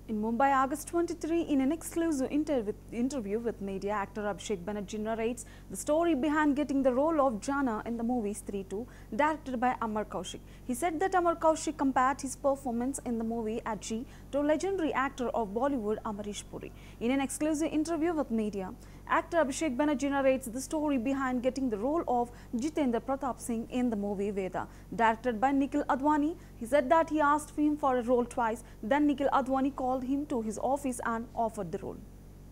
In Mumbai, August 23, in an exclusive interview with media, actor Abhishek Banerjee narrates the story behind getting the role of Jana in the movie Stree 2, directed by Amar Kaushik. He said that Amar Kaushik compared his performance in the movie Ajji to legendary actor of Bollywood Amarish Puri. In an exclusive interview with media, actor Abhishek Banerjee narrates the story behind getting the role of Jitendra Pratap Singh in the movie Veda, directed by Nikhil Advani. He said that he asked him for a role twice, then Nikhil Advani called him to his office and offered the role.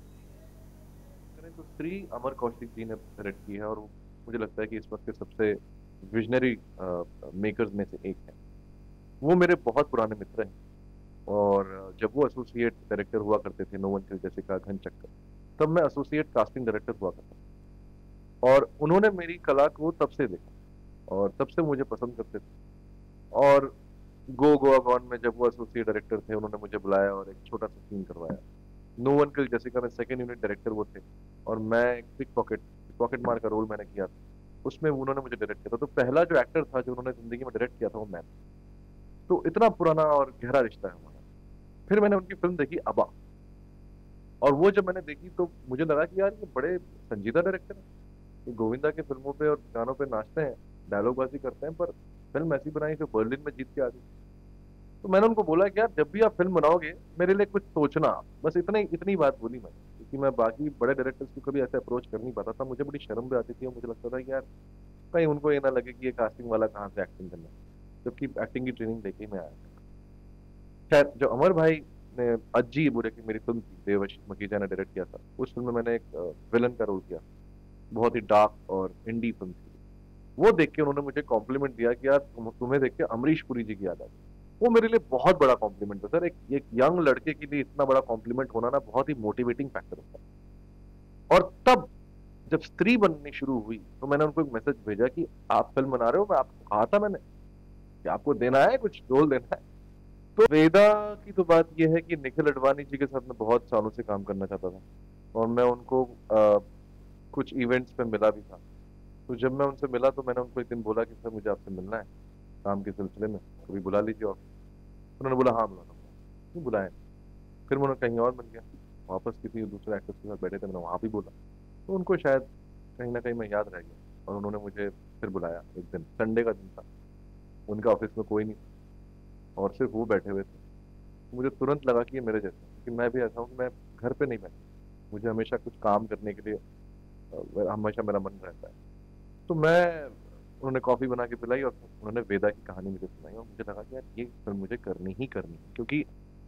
तो स्त्री अमर कौशिक जी ने direct की है और मुझे लगता है कि इस वक्त के सबसे विजनरी मेकर्स में से एक है। वो मेरे बहुत पुराने मित्र हैं और जब वो एसोसिएट डायरेक्टर हुआ करते थे नो वन किल जेसिका घन चक्कर, तब मैं एसोसिएट कास्टिंग डायरेक्टर हुआ करता था और उन्होंने मेरी कला को तब से देखा और तब से मुझे पसंद करते थे। और गो गोवा गॉन में जब वो एसोसिएट डायरेक्टर थे, उन्होंने मुझे बुलाया और एक छोटा सा सीन करवाया। नो वन किल जेसिका में सेकंड यूनिट डायरेक्टर वो थे और मैं एक पिक पॉकेट मार का रोल मैंने किया था, उसमें उन्होंने मुझे डायरेक्ट किया था। तो पहला जो एक्टर था जो उन्होंने जिंदगी में डायरेक्ट किया था वो मैं था। तो इतना पुराना और गहरा रिश्ता है हमारा। फिर मैंने उनकी फिल्म देखी अबा, और वो जब मैंने देखी तो मुझे लगा कि यार ये बड़े संजीदा डायरेक्टर हैं, ये गोविंदा के फिल्मों पे और गानों पे नाचते हैं, डायलॉग बाजी करते हैं, पर फिल्म ऐसी बनाई जो बर्लिन में जीत के आ गई। तो मैंने उनको बोला कि यार जब भी आप फिल्म बनाओगे मेरे लिए कुछ सोचना, बस इतनी बात बोली मैं, क्योंकि मैं बाकी बड़े डायरेक्टर्स को कभी ऐसे अप्रोच कर नहीं पाता था। मुझे बड़ी शर्म भी आती थी और मुझे लगता था कि यार कहीं उनको ये ना लगे कि ये कास्टिंग वाला कहाँ से एक्टिंग करना है, जबकि एक्टिंग की ट्रेनिंग लेके ही मैं आया था। खैर, जो अमर भाई ने अज्जी बोले कि मेरी फिल्म थी, देवश मकीजा ने डायरेक्ट किया था, उस फिल्म में मैंने एक विलन का रोल किया। बहुत ही डार्क और इंडी फिल्म थी। वो देख के उन्होंने मुझे कॉम्प्लीमेंट दिया कि यार तुम्हें देख के अमरीश पुरी जी की याद आ गई। वो मेरे लिए बहुत बड़ा कॉम्प्लीमेंट था सर। एक यंग लड़के के लिए इतना बड़ा कॉम्प्लीमेंट होना ना बहुत ही मोटिवेटिंग फैक्टर होता है। और तब जब स्त्री बननी शुरू हुई तो मैंने उनको एक मैसेज भेजा कि आप फिल्म बना रहे हो, मैं आपको कहा था मैंने कि आपको देना है, कुछ रोल देना है। तो वेदा की तो बात यह है कि निखिल अडवाणी जी के साथ मैं बहुत सालों से काम करना चाहता था और मैं उनको कुछ इवेंट्स पे मिला भी था। तो जब मैं उनसे मिला तो मैंने उनको एक दिन बोला कि सर मुझे आपसे मिलना है काम के सिलसिले में, कभी बुला लीजिए ऑफिस। उन्होंने बोला हाँ बुला दूंगा। नहीं बुलाया। फिर मैं कहीं और मिल गया, वापस किसी दूसरे एक्टर्स के साथ बैठे थे, मैंने वहाँ भी बोला। तो उनको शायद कहीं ना कहीं मैं याद रह गया और उन्होंने मुझे फिर बुलाया। एक दिन संडे का दिन था, उनका ऑफिस में कोई नहीं था और सिर्फ वो बैठे हुए थे। तो मुझे तुरंत लगा कि ये मेरे जैसा है, क्योंकि मैं भी ऐसा हूँ कि मैं घर पे नहीं बैठता, मुझे हमेशा कुछ काम करने के लिए हमेशा मेरा मन रहता है। तो मैं उन्होंने कॉफी बना के पिलाई और उन्होंने वेदा की कहानी मुझे सुनाई और मुझे लगा कि यार ये फिल्म मुझे करनी ही करनी है। क्योंकि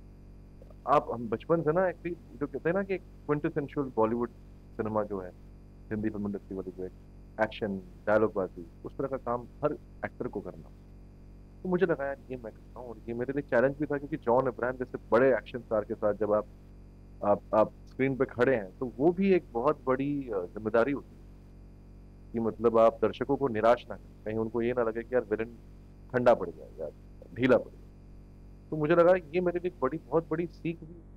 आप हम बचपन से ना एक जो कहते हैं ना कि एक क्विंटेसेंशियल बॉलीवुड सिनेमा जो है, हिंदी फिल्म इंडस्ट्री वाली जो है, एक्शन डायलॉग बाजी उस तरह का काम हर एक्टर को करना। तो मुझे लगा यार ये मैं करता हूँ और ये मेरे लिए चैलेंज भी था, क्योंकि जॉन अब्राहम जैसे बड़े एक्शन स्टार के साथ जब आप स्क्रीन पे खड़े हैं तो वो भी एक बहुत बड़ी जिम्मेदारी होती है कि मतलब आप दर्शकों को निराश ना करें, कहीं उनको ये ना लगे कि यार विलन ठंडा पड़ गया या ढीला पड़ गया। तो मुझे लगा ये मेरे लिए बहुत बड़ी सीख हुई।